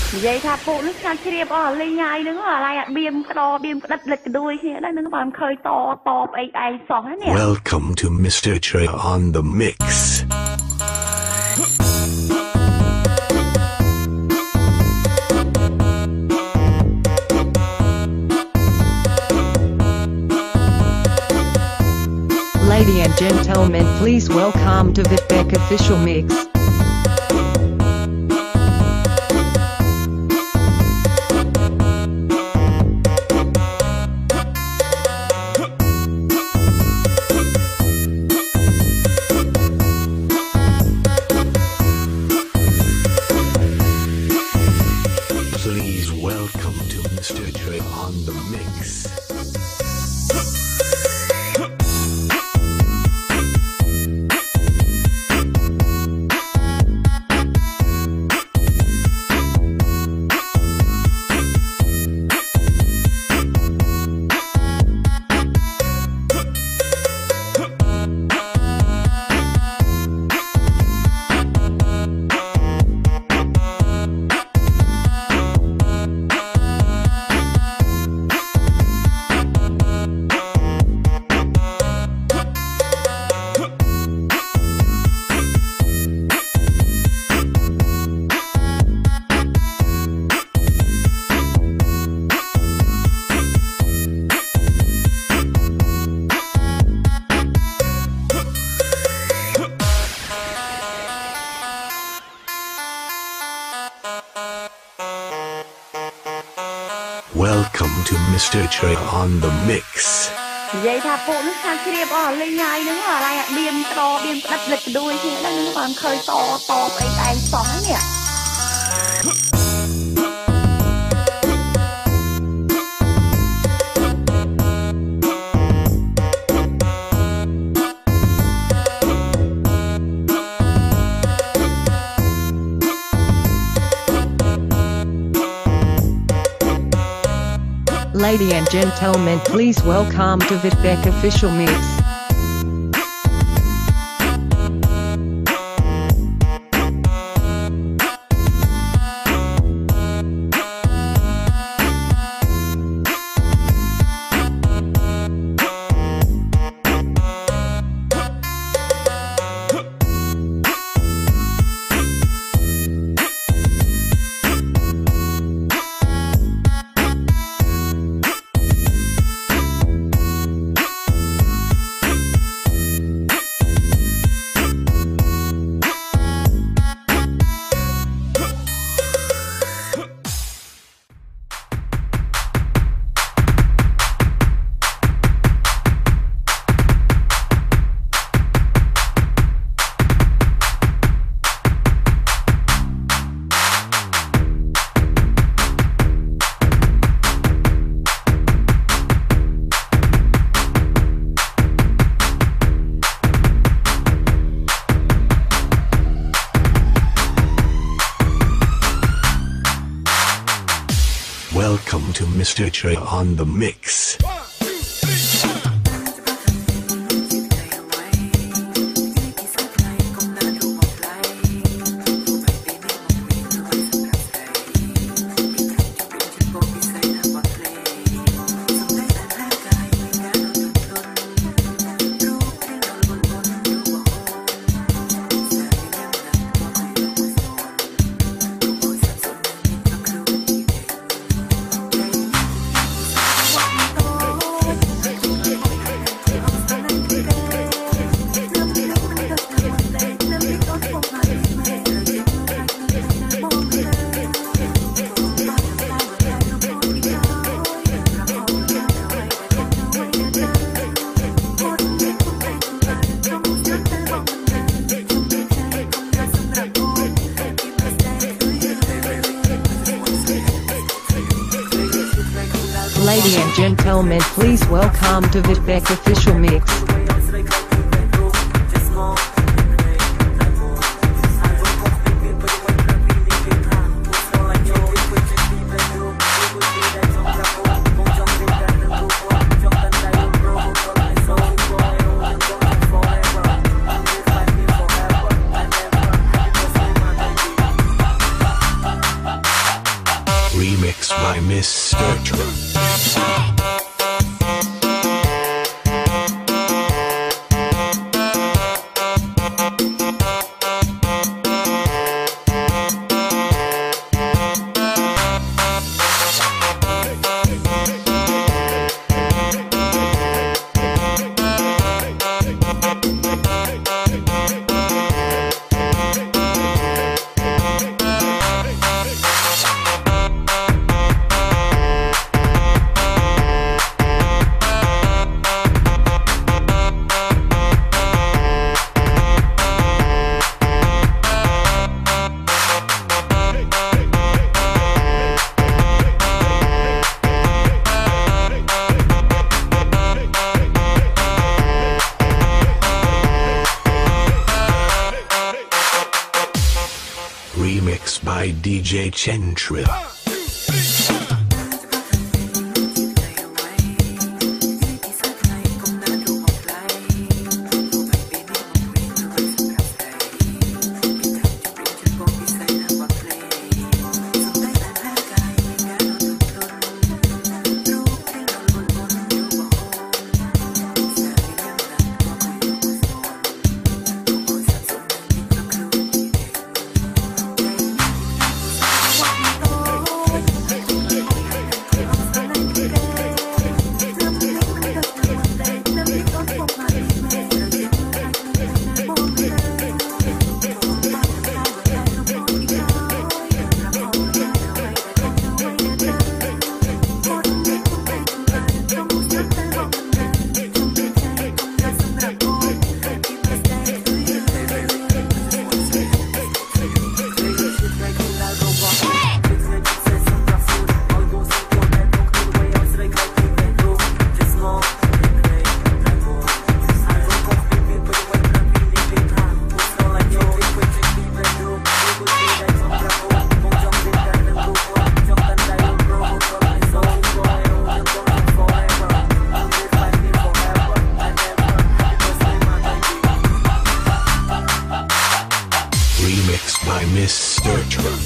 vậy tha phụ nước sang chia bỏ lên nhai nữa là lại biêm đất lịch đuôi kia đó nó còn khơi to to ai sọ nè. Welcome to Mr. Trey on the mix. Ladies and gentlemen, please welcome to Vitbeck Official Mix. Please welcome to Mr. Trey on the mix. Welcome to Mr. Trey on the mix. Vậy tha phụ nước sang chia bỏ lên nhai nữa là lại biêm đất lịch đuôi kia đó nó còn khơi to ai sọ nè. Ladies and gentlemen, please welcome to Vitbeck Official Mix. Welcome to Mr. Trey on the mix. Ladies and gentlemen, please welcome to Vitbeck Official Mix. Remix by Mr. Trump. Remix by DJ Chentrip. Remixed by Mr. Trump.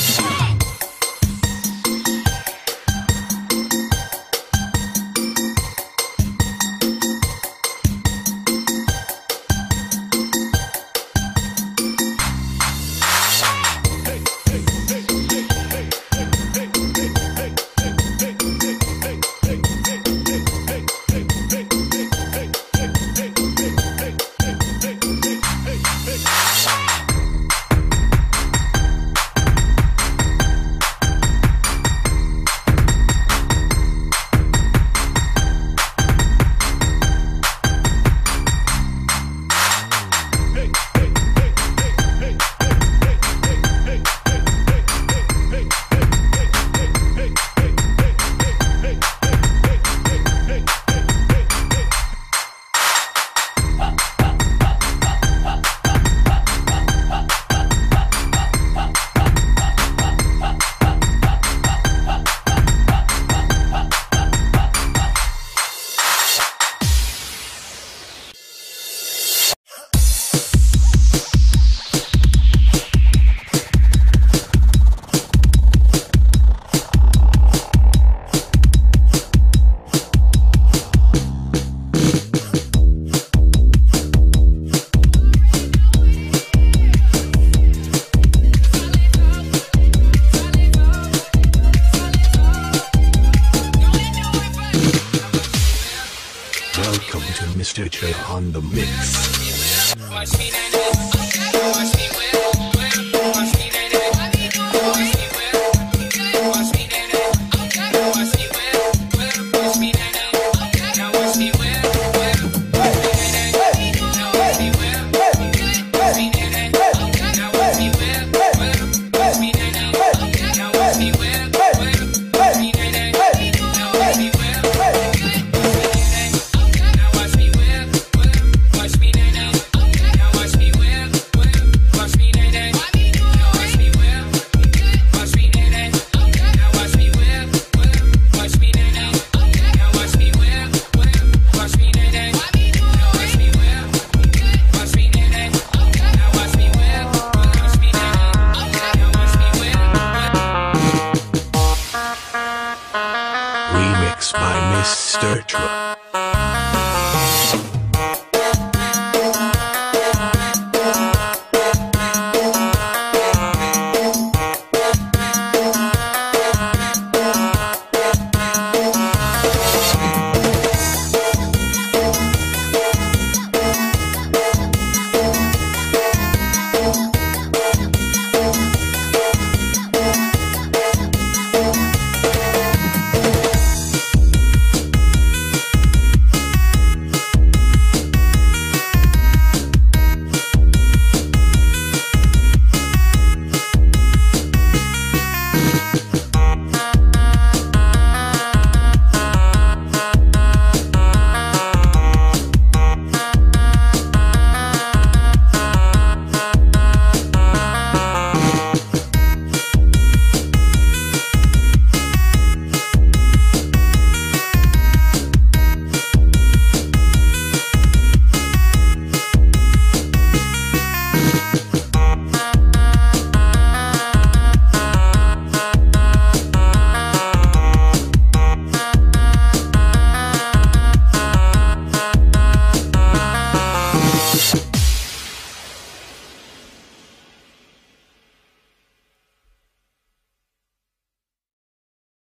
Welcome to Mr. J on the mix. by Mr. Dra.